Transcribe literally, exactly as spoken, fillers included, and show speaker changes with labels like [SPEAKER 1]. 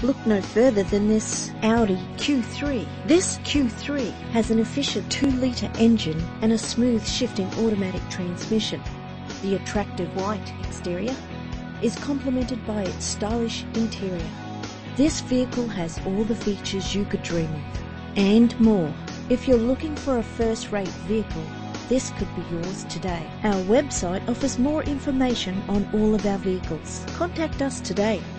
[SPEAKER 1] Look no further than this Audi Q three. This Q three has an efficient two litre engine and a smooth shifting automatic transmission. The attractive white exterior is complemented by its stylish interior. This vehicle has all the features you could dream of, and more. If you're looking for a first-rate vehicle, this could be yours today. Our website offers more information on all of our vehicles. Contact us today.